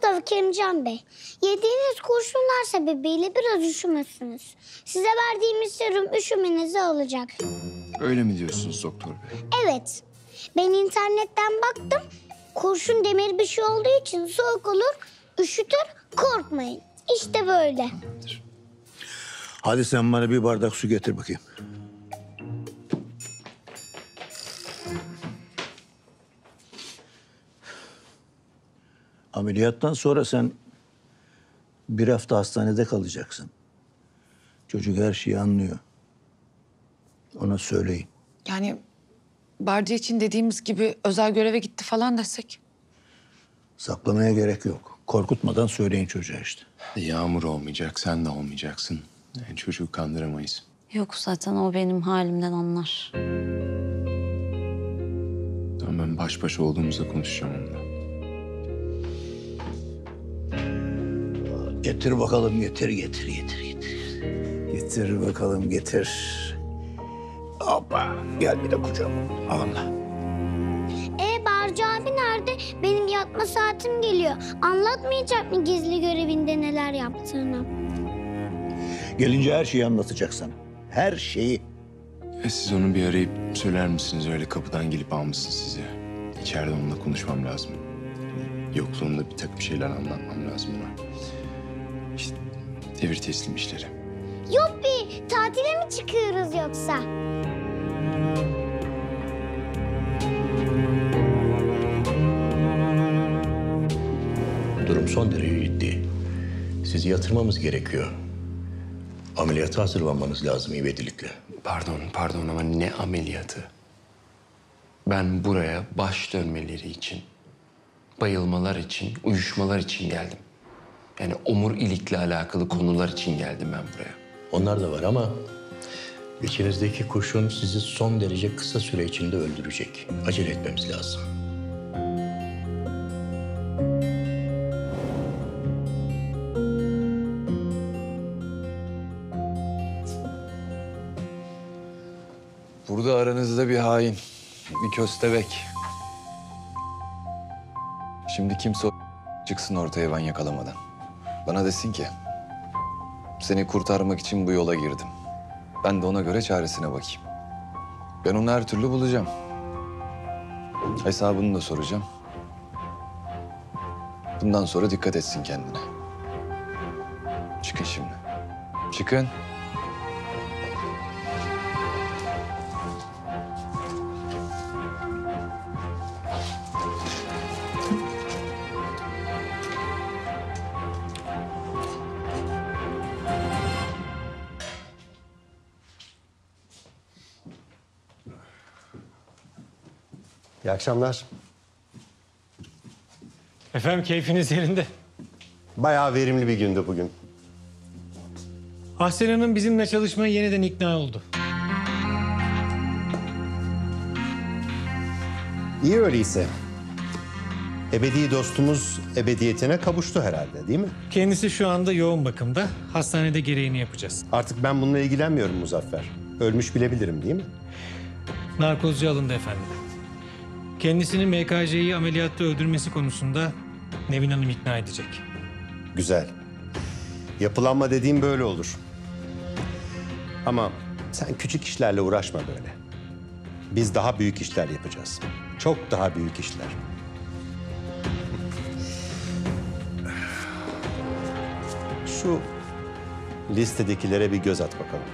Mustafa Kerimcan Bey, yediğiniz kurşunlar sebebiyle biraz üşümüşsünüz. Size verdiğimiz serum üşümenizi alacak. Öyle mi diyorsunuz doktor bey? Evet. Ben internetten baktım. Kurşun demir bir şey olduğu için soğuk olur, üşütür, korkmayın. İşte böyle. Hadi sen bana bir bardak su getir bakayım. Ameliyattan sonra sen bir hafta hastanede kalacaksın. Çocuk her şeyi anlıyor. Ona söyleyin. Yani Barca için dediğimiz gibi özel göreve gitti falan desek. Saklamaya gerek yok. Korkutmadan söyleyin çocuğa işte. Yağmur olmayacak, sen de olmayacaksın. Yani çocuğu kandıramayız. Yok zaten o benim halimden anlar. Tamam, ben baş başa olduğumuzda konuşacağım onunla. Getir bakalım, getir. Getir bakalım, getir. Hoppa, gel bir de kucağıma. Allah. Barcı abi nerede? Benim yatma saatim geliyor. Anlatmayacak mı gizli görevinde neler yaptığını? Gelince her şeyi anlatacak sana. Her şeyi. Siz onu bir arayıp söyler misiniz? Öyle kapıdan gelip almışsın sizi. İçeride onunla konuşmam lazım. Yokluğunda bir takım şeyler anlatmam lazım ona. İşte devir teslim işleri. Yuppi, tatile mi çıkıyoruz yoksa? Durum son derece ciddi. Sizi yatırmamız gerekiyor. Ameliyata hazırlanmanız lazım ivedilikle. Pardon ama ne ameliyatı? Ben buraya baş dönmeleri için, bayılmalar için, uyuşmalar için geldim. Yani omurilikle alakalı konular için geldim ben buraya. Onlar da var ama içinizdeki kurşun sizi son derece kısa süre içinde öldürecek. Acele etmemiz lazım. Burada aranızda bir hain, bir köstebek. Şimdi kimse çıksın ortaya ben yakalamadan. Bana desin ki, seni kurtarmak için bu yola girdim. Ben de ona göre çaresine bakayım. Ben onu her türlü bulacağım. Hesabını da soracağım. Bundan sonra dikkat etsin kendine. Çıkın şimdi. Çıkın. İyi akşamlar. Efendim keyfiniz yerinde. Bayağı verimli bir gündü bugün. Ahsen Hanım bizimle çalışmaya yeniden ikna oldu. İyi öyleyse. Ebedi dostumuz ebediyetine kavuştu herhalde, değil mi? Kendisi şu anda yoğun bakımda. Hastanede gereğini yapacağız. Artık ben bununla ilgilenmiyorum Muzaffer. Ölmüş bilebilirim, değil mi? Narkozcu alındı efendim. Kendisini MKC'yi ameliyatta öldürmesi konusunda Nevin Hanım ikna edecek. Güzel. Yapılanma dediğim böyle olur. Ama sen küçük işlerle uğraşma böyle. Biz daha büyük işler yapacağız. Çok daha büyük işler. Şu listedekilere bir göz at bakalım.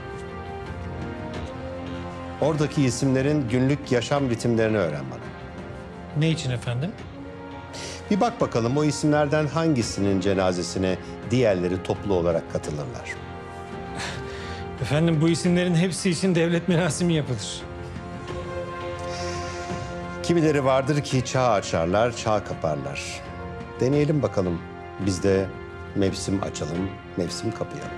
Oradaki isimlerin günlük yaşam ritimlerini öğren bana. Ne için efendim? Bir bak bakalım o isimlerden hangisinin cenazesine diğerleri toplu olarak katılırlar. Efendim bu isimlerin hepsi için devlet merasimi yapılır. Kimileri vardır ki çağ açarlar, çağ kaparlar. Deneyelim bakalım. Biz de mevsim açalım, mevsim kapayalım.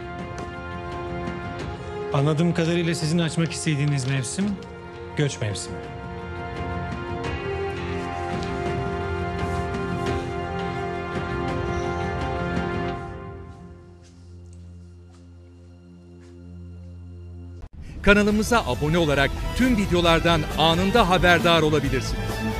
Anladığım kadarıyla sizin açmak istediğiniz mevsim göç mevsimi. Kanalımıza abone olarak tüm videolardan anında haberdar olabilirsiniz.